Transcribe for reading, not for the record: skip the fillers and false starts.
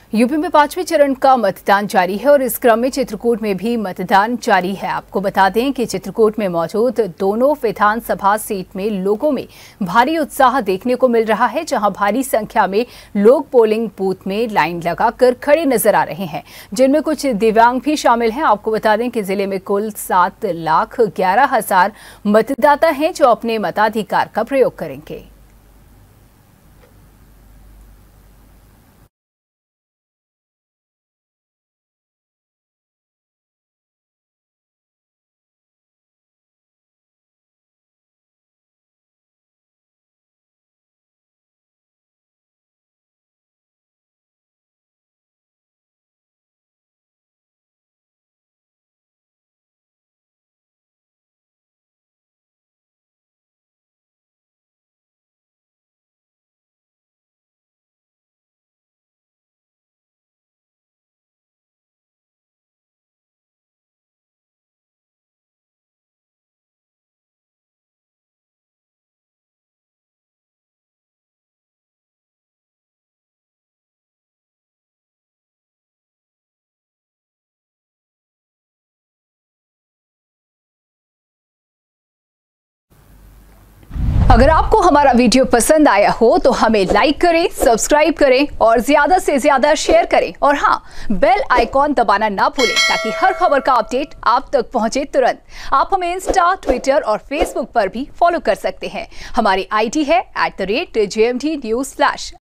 UP में 5वें चरण का मतदान जारी है और इस क्रम में चित्रकूट में भी मतदान जारी है। आपको बता दें कि चित्रकूट में मौजूद दोनों विधानसभा सीट में लोगों में भारी उत्साह देखने को मिल रहा है, जहां भारी संख्या में लोग पोलिंग बूथ में लाइन लगाकर खड़े नजर आ रहे हैं, जिनमें कुछ दिव्यांग भी शामिल हैं। आपको बता दें कि जिले में कुल 7,11,000 मतदाता हैं जो अपने मताधिकार का प्रयोग करेंगे। अगर आपको हमारा वीडियो पसंद आया हो तो हमें लाइक करें, सब्सक्राइब करें और ज्यादा से ज्यादा शेयर करें और हाँ, बेल आइकॉन दबाना ना भूलें ताकि हर खबर का अपडेट आप तक पहुंचे तुरंत। आप हमें इंस्टा, ट्विटर और फेसबुक पर भी फॉलो कर सकते हैं। हमारी आईडी है @JMT News Flash।